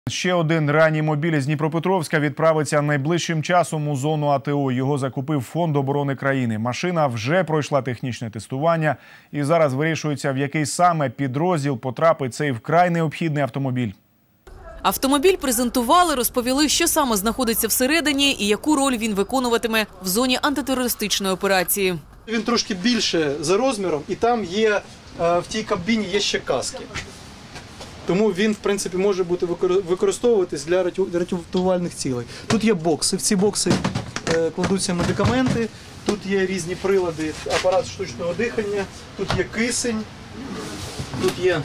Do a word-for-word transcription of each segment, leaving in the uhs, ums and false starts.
Ще один реанімобіль з Дніпропетровська відправиться найближчим часом у зону АТО. Його закупив Фонд оборони країни. Машина вже пройшла технічне тестування і зараз вирішується, в який саме підрозділ потрапить цей вкрай необхідний автомобіль. Автомобіль презентували, розповіли, що саме знаходиться всередині і яку роль він виконуватиме в зоні антитерористичної операції. Він трошки більше за розміром, і там є, в тій кабіні є ще каски. Тому він, в принципі, може бути використовуватись для рятувальних цілей. Тут є бокси, в ці бокси кладуться медикаменти, тут є різні прилади, апарат штучного дихання, тут є кисень, тут є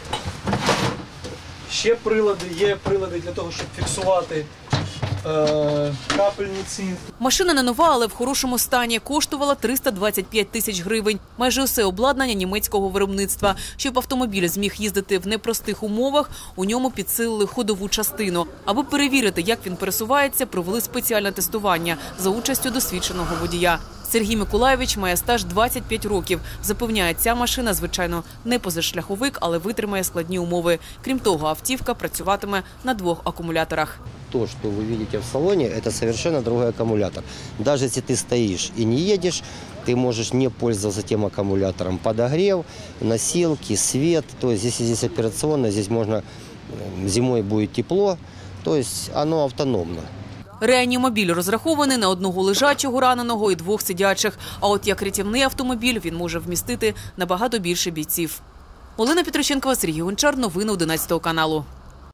ще прилади, є прилади для того, щоб фіксувати е, капельниці. Машина не нова, але в хорошому стані. Коштувала триста двадцять п'ять тисяч гривень. Майже усе обладнання німецького виробництва. Щоб автомобіль зміг їздити в непростих умовах, у ньому підсилили ходову частину. Аби перевірити, як він пересувається, провели спеціальне тестування за участю досвідченого водія. Сергій Миколайович має стаж двадцять п'ять років. Запевняє, ця машина, звичайно, не позашляховик, але витримає складні умови. Крім того, автівка працюватиме на двох акумуляторах. То, что вы видите в салоне, это совершенно другой аккумулятор. Даже если ты стоишь и не едешь, ты можешь не пользоваться тем аккумулятором. Подогрев, носилки, свет. То есть здесь, здесь операционно, здесь можно, зимой будет тепло. То есть оно автономно. Реанімобіль розрахований на одного лежачого раненого і двох сидячих. А от як рятівний автомобіль він може вмістити набагато більше бійців. Олена Петриченкова, Сергій Гончар. Новини одинадцятого каналу.